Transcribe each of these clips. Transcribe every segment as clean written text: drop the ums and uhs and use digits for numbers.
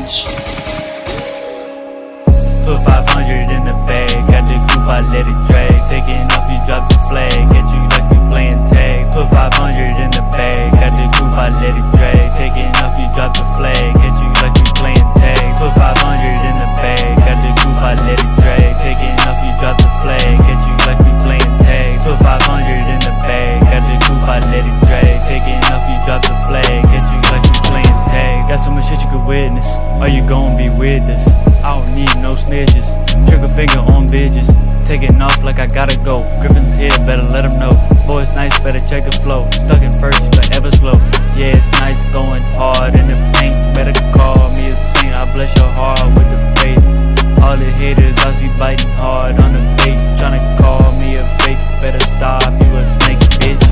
Put 500 in the bag, got the coupe, I let it drag. Taking off, you drop the flag, catch you like we playing tag. Put 500 in the bag, got the coupe, I let it drag. Taking off, you drop the flag, catch you like we playing tag. Put 500 in the bag, got the coupe, I let it drag. Taking off, you drop the flag, catch you like we playing tag. Put 500 in the bag, got the coupe, I let it drag. Taking off, you drop the flag, catch you like we playing tag. Got so much shit you could witness, are you gon' be with us? I don't need no snitches, trigger finger on bitches. Taking off like I gotta go, Griffin's here, better let him know. Boys nice, better check the flow. Stuck in first, forever slow. Yeah, it's nice going hard in the paint. Better call me a saint, I bless your heart with the faith. All the haters, I see biting hard on the bait. Tryna call me a fake, better stop, you a snake, bitch.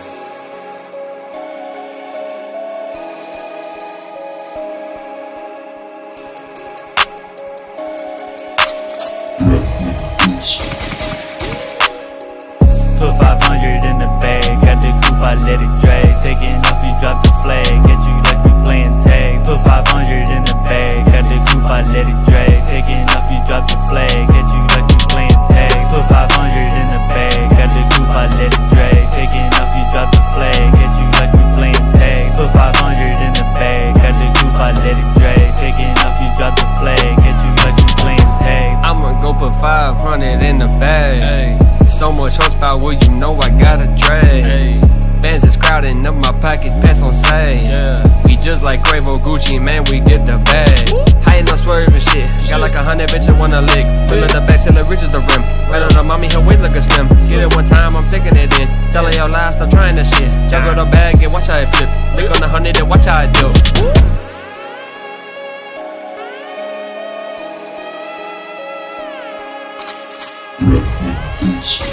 Put 500 in the bag, got the coupe, I let it drag. Taking off, you drop the flag, catch you like we playing tag. Put 500 in the bag, got the coupe, I let it drag. Taking off, you drop the flag, catch you like we playing tag. Put 500 in the bag, got the coupe, I let it drag. Taking off, you drop the flag, catch you like we playing tag. Put 500 in the bag, got the coupe, I let it drag. Taking off, you drop the flag, catch you like we playing tag. I'ma go put 500 in the bag. So much horsepower, you know I gotta drag. Bands is crowding up my pockets, pants on sale. We just like Quavo, Gucci, man, we get the bag. High and no swerving shit. Got like 100 bitches wanna lick. Fill the back till it reaches the rim. Right on the mommy, her weight lookin' slim. Get it one time, I'm taking it in. Telling your lies, stop trying this shit. Juggle the bag and watch how it flip. Lick on the 100 and watch how it do.